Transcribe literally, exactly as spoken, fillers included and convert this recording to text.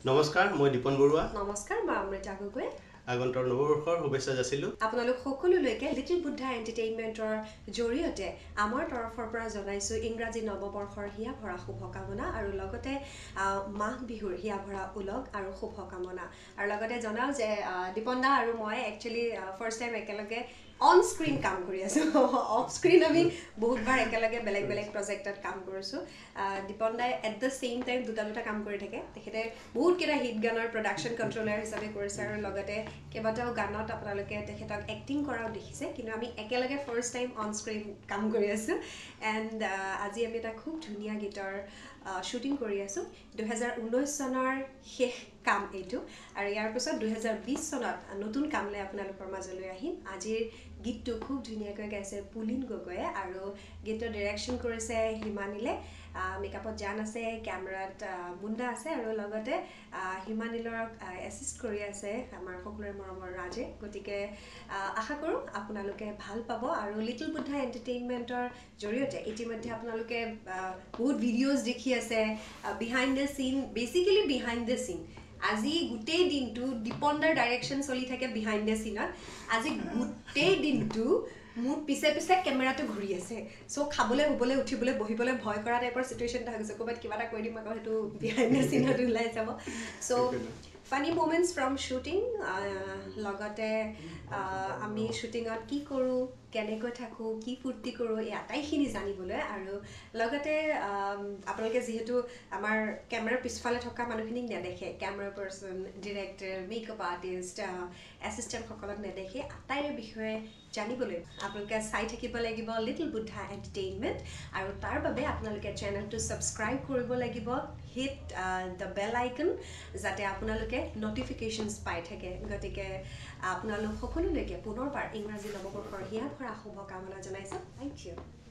নমস্কাৰ মই দীপন বৰুৱা নমস্কাৰ মই অমৃতা গগৈ আগন্তুক নৱবৰ্ষৰ শুভেচ্ছা যাচিলো আপোনালোক সকলোলৈকে লিটিল বুদ্ধা এন্টাৰটেইনমেন্টৰ জৰিয়তে আমাৰ তৰফৰ পৰা জনাইছো ইংৰাজী নৱবৰ্ষৰ হিয়া ভৰা শুভকামনা আৰু লগতে মাহ বিহুৰ হিয়া ভৰা উলগ আৰু শুভকামনা আৰু লগতে জনাও যে দীপন দা আৰু মই একচুয়ালি ফাৰ্স্ট টাইম একেলগে অন স্ক্ৰীন কাম কৰি আছো অফ স্ক্ৰীন আমি বহুতবাৰ একেলগে বেলেগ বেলেগ প্ৰজেক্টত কাম কৰিছো দীপন দাই এট দ্য সেম টাইম দুটা দুটা কাম কৰি থাকে তেখেতে বহুত কেইটা হিট গানৰ প্ৰডাকশ্যন কণ্ট্ৰলাৰ হিচাপে কৰিছে আৰু লগতে কেইবাটাও গানত আপোনালোকে তেখেতক এক্টিং কৰাও দেখিছে কিন্তু আমি একেলগে ফাৰ্স্ট টাইম অন স্ক্ৰীন কাম কৰি আছো এণ্ড আজি আমি এটা খুব ধুনীয়া গীতৰ শ্বুটিং কৰি আছো দুহেজাৰ ঊনৈছ চনৰ শেষ কাম এইটো আৰু ইয়াৰ পিছত দুহেজাৰ বিশ চনত নতুন কাম লৈ আপোনালোকৰ মাজলৈ আহিম আজিৰ গীতটো খুব ধুনীয়াকৈ গাইছে পুলিন গগৈয়ে আৰু গীতৰ ডিৰেকশ্যন কৰিছে হিমানীলে মেকআপত জান আছে কেমেৰাত মুণ্ডা আছে আৰু লগতে হিমানীলক এছিষ্ট কৰি আছে আমাৰ সকলোৰে মৰমৰ ৰাজে গতিকে আশা কৰোঁ আপোনালোকে ভাল পাব আৰু লিটিল বুদ্ধা এণ্টাৰটেইনমেণ্টৰ জৰিয়তে ইতিমধ্যে আপোনালোকে বহুত ভিডিঅ'জ দেখি আছে behind the scene basically behind the scene আজি গোটেই দিনটো দীপনদাৰ ডাইৰেকশ্যন চলি থাকে বিহাইণ্ড দ্য চিনত আজি গোটেই দিনটো মোৰ পিছে পিছে কেমেৰাটো ঘূৰি আছে চ' খাবলৈ শুবলৈ উঠিবলৈ বহিবলৈ ভয় কৰা টাইপৰ চিটুৱেশ্যন এটা হৈ গৈছে ক'ৰবাত কিবা এটা কৰি দিম আকৌ সেইটো বিহাইণ্ড দ্য চিনত ওলাই যাব so' funny moments from shooting লগতে আমি শ্বুটিঙত কি কৰোঁ কেনেকৈ থাকোঁ কি ফূৰ্তি কৰোঁ এই আটাইখিনি জানিবলৈ আৰু লগতে আপোনালোকে যিহেতু আমাৰ কেমেৰাৰ পিছফালে থকা মানুহখিনিক নেদেখে camera person director makeup artist এছিষ্টেণ্টসকলক নেদেখে আটাইৰে বিষয়ে জানিবলৈ আপোনালোকে চাই থাকিব লাগিব লিটিল বুদ্ধা এণ্টাৰটেইনমেণ্ট আৰু তাৰ বাবে আপোনালোকে চেনেলটো ছাবস্ক্ৰাইব কৰিব লাগিব হিট দ্য বেল আইকন যাতে আপোনালোকে নটিফিকেশ্যনছ পাই থাকে গতিকে আপোনালোক সকলোলৈকে পুনৰবাৰ ইংৰাজী নৱবৰ্ষৰ হিয়া ভৰা শুভকামনা জনাইছোঁ থেংক ইউ